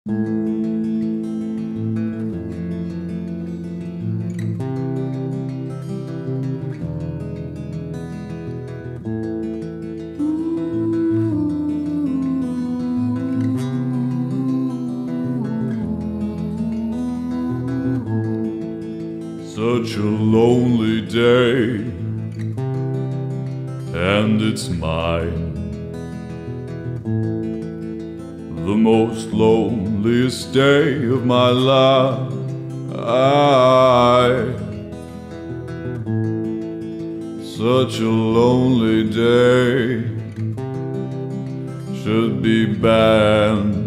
Such a lonely day, and it's mine. The most loneliest day of my life. Such a lonely day should be banned.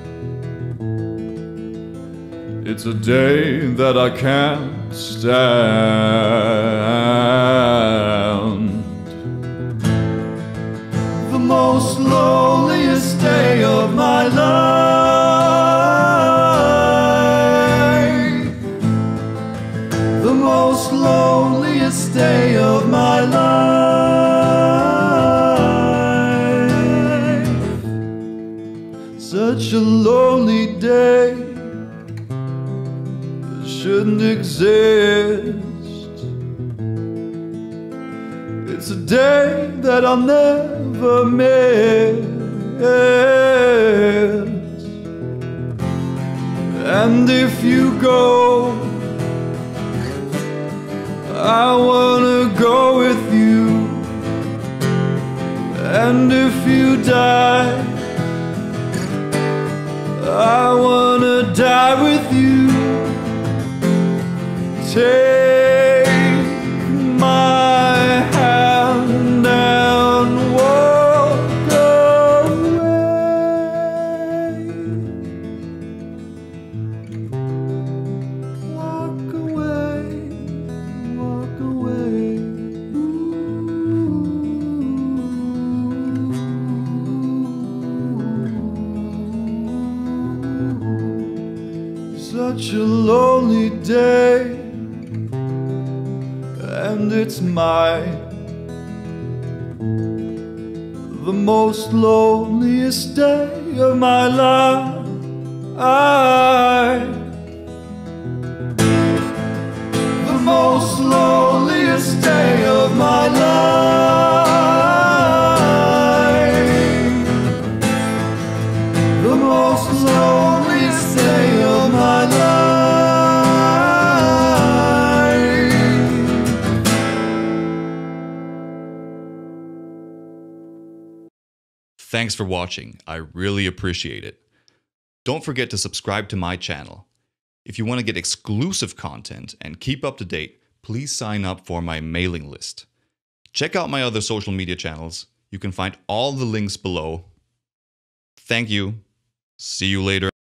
It's a day that I can't stand. The most loneliest day of my life. The most loneliest day of my life. Such a lonely day shouldn't exist. It's a day that I'll never miss. And if you go, I wanna go with you. And if you die, I wanna die with you. Take my hand and walk away. Walk away, walk away. Such a lonely day, and it's mine. The most loneliest day of my life. The most loneliest day of my life. The most loneliest day of my life. Thanks for watching. I really appreciate it. Don't forget to subscribe to my channel. If you want to get exclusive content and keep up to date, please sign up for my mailing list. Check out my other social media channels. You can find all the links below. Thank you. See you later.